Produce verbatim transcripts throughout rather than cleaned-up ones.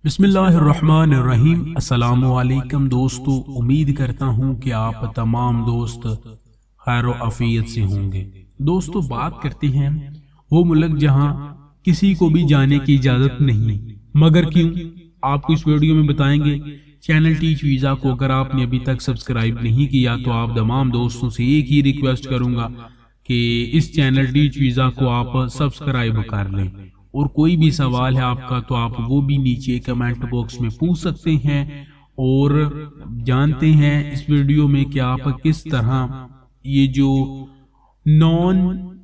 بسم اللہ الرحمن الرحیم۔ السلام علیکم دوستو، امید کرتا ہوں کہ آپ تمام دوست خیر و عافیت سے ہوں گے۔ دوستو بات کرتے ہیں وہ ملک جہاں کسی کو بھی جانے کی اجازت نہیں، مگر کیوں؟ آپ کو اس ویڈیو میں بتائیں گے۔ چینل ٹیچ ویزا کو اگر آپ نے ابھی تک سبسکرائب نہیں کیا تو آپ تمام دوستوں سے ایک ہی ریکویسٹ کروں گا کہ اس چینل ٹیچ ویزا کو آپ سبسکرائب کر لیں، اور کوئی بھی سوال ہے آپ کا تو آپ وہ بھی نیچے کمنٹ باکس میں پوچھ سکتے ہیں۔ اور جانتے ہیں اس ویڈیو میں کہ آپ کس طرح یہ جو نان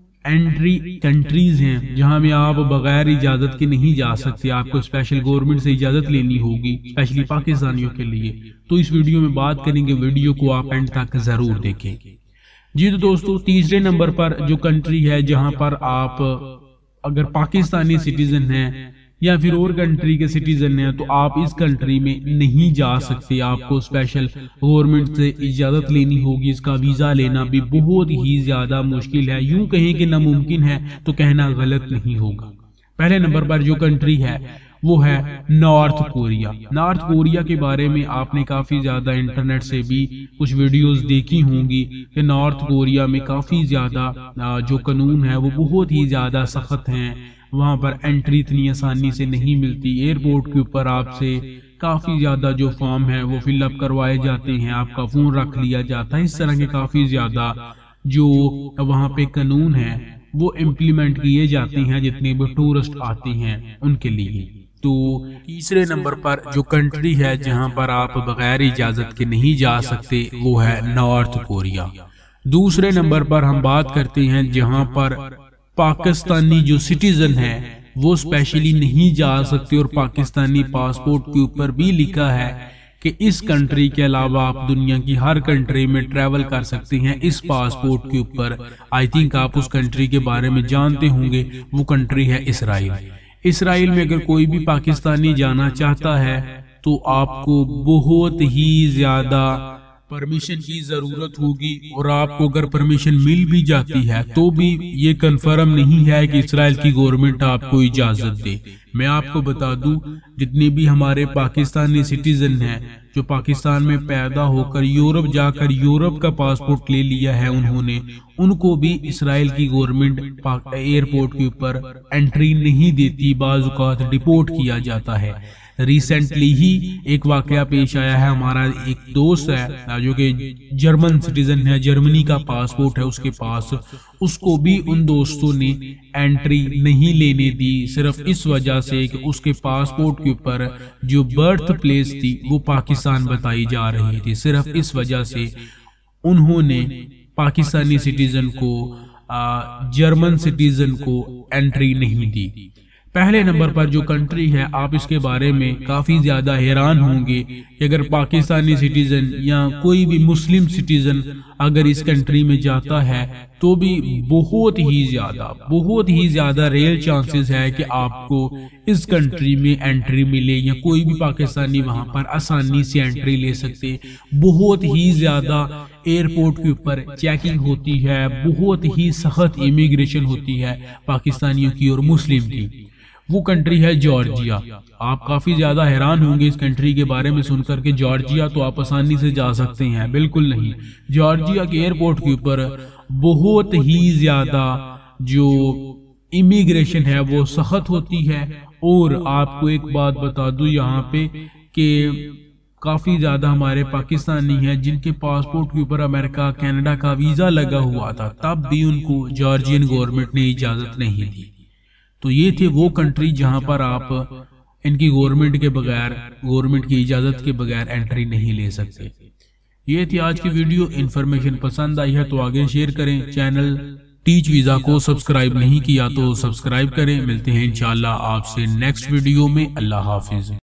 انٹری کنٹریز ہیں جہاں میں آپ بغیر اجازت کے نہیں جا سکتے، آپ کو اسپیشل گورنمنٹ سے اجازت لینی ہوگی، اسپیشلی پاکستانیوں کے لیے، تو اس ویڈیو میں بات کریں گے۔ ویڈیو کو آپ اینڈ تک ضرور دیکھیں۔ جی تو دوستو، تیسرے نمبر پر جو کنٹری ہے جہاں پر آپ اگر پاکستانی سٹیزن ہیں یا پھر اور کنٹری کے سٹیزن ہیں تو آپ اس کنٹری میں نہیں جا سکتے، آپ کو اسپیشل گورنمنٹ سے اجازت لینی ہوگی۔ اس کا ویزا لینا بھی بہت ہی زیادہ مشکل ہے، یوں کہیں کہ ناممکن ہے تو کہنا غلط نہیں ہوگا۔ پہلے نمبر پر جو کنٹری ہے وہ ہے نارتھ کوریا۔ نارتھ کوریا کے بارے میں آپ نے کافی زیادہ انٹرنیٹ سے بھی کچھ ویڈیوز دیکھی ہوں گی کہ نارتھ کوریا میں کافی زیادہ جو قانون ہے وہ بہت ہی زیادہ سخت ہیں، وہاں پر انٹری اتنی آسانی سے نہیں ملتی، ایئرپورٹ کے اوپر آپ سے کافی زیادہ جو فارم ہے وہ فل اپ کروائے جاتے ہیں، آپ کا فون رکھ لیا جاتا ہے، اس طرح کے کافی زیادہ جو وہاں پہ قانون ہیں وہ امپلیمنٹ کیے جاتے ہیں جتنے بھی ٹورسٹ آتے ہیں ان کے لیے۔ تو تیسرے نمبر پر جو کنٹری ہے جہاں پر آپ بغیر اجازت کے نہیں جا سکتے وہ ہے نارتھ کوریا۔ دوسرے نمبر پر ہم بات کرتے ہیں جہاں پر پاکستانی جو سٹیزن ہیں وہ اسپیشلی نہیں جا سکتے، اور پاکستانی پاسپورٹ کے اوپر بھی لکھا ہے کہ اس کنٹری کے علاوہ آپ دنیا کی ہر کنٹری میں ٹریول کر سکتے ہیں اس پاسپورٹ کے اوپر۔ آئی تھنک آپ اس کنٹری کے بارے میں جانتے ہوں گے، وہ کنٹری ہے اسرائیل۔ اسرائیل میں اگر کوئی بھی پاکستانی جانا چاہتا ہے تو آپ کو بہت ہی زیادہ پرمیشن کی ضرورت ہوگی، اور آپ کو اگر پرمیشن مل بھی جاتی ہے تو بھی یہ کنفرم نہیں ہے کہ اسرائیل کی گورنمنٹ آپ کو اجازت دے۔ میں آپ کو بتا دوں جتنے بھی ہمارے پاکستانی سٹیزن ہیں جو پاکستان میں پیدا ہو کر یورپ جا کر یورپ کا پاسپورٹ لے لیا ہے انہوں نے، ان کو بھی اسرائیل کی گورنمنٹ ایئرپورٹ کے اوپر انٹری نہیں دیتی، بعض اوقات ڈیپورٹ کیا جاتا ہے۔ ریسنٹلی ہی ایک واقعہ پیش آیا ہے، ہمارا ایک دوست ہے جو کہ جرمن سٹیزن ہے، جرمنی کا پاسپورٹ ہے اس کے پاس، اس کو بھی ان دوستوں نے انٹری نہیں لینے دی، صرف اس وجہ سے کہ اس کے پاسپورٹ کے اوپر جو برتھ پلیس تھی وہ پاکستان بتائی جا رہی تھی، صرف اس وجہ سے انہوں نے پاکستانی سٹیزن کو جرمن سٹیزن کو انٹری نہیں دی۔ پہلے نمبر پر جو کنٹری ہے آپ اس کے بارے میں کافی زیادہ حیران ہوں گے کہ اگر پاکستانی سٹیزن یا کوئی بھی مسلم سٹیزن اگر اس کنٹری میں جاتا ہے تو بھی بہت ہی زیادہ بہت ہی زیادہ ریئل چانسز ہے کہ آپ کو اس کنٹری میں انٹری ملے، یا کوئی بھی پاکستانی وہاں پر آسانی سے انٹری لے سکتے۔ بہت ہی زیادہ ایئرپورٹ کے اوپر چیکنگ ہوتی ہے، بہت ہی سخت امیگریشن ہوتی ہے پاکستانیوں کی اور مسلم کی۔ وہ کنٹری ہے جارجیا۔ آپ کافی زیادہ حیران ہوں گے اس کنٹری کے بارے میں سن کر کہ جارجیا تو آپ آسانی سے جا سکتے ہیں، بالکل نہیں۔ جارجیا کے ایئرپورٹ کے اوپر بہت ہی زیادہ جو امیگریشن ہے وہ سخت ہوتی ہے، اور آپ کو ایک بات بتا دوں یہاں پہ کہ کافی زیادہ ہمارے پاکستانی ہیں جن کے پاسپورٹ کے اوپر امریکہ کینیڈا کا ویزا لگا ہوا تھا، تب بھی ان کو جارجین گورنمنٹ نے اجازت نہیں دی۔ تو یہ تھے وہ کنٹری جہاں پر آپ ان کی گورنمنٹ کے بغیر گورنمنٹ کی اجازت کے بغیر انٹری نہیں لے سکتے۔ یہ تھی آج کی ویڈیو۔ انفارمیشن پسند آئی ہے تو آگے شیئر کریں۔ چینل ٹیچ ویزا کو سبسکرائب نہیں کیا تو سبسکرائب کریں۔ ملتے ہیں انشاءاللہ آپ سے نیکسٹ ویڈیو میں۔ اللہ حافظ۔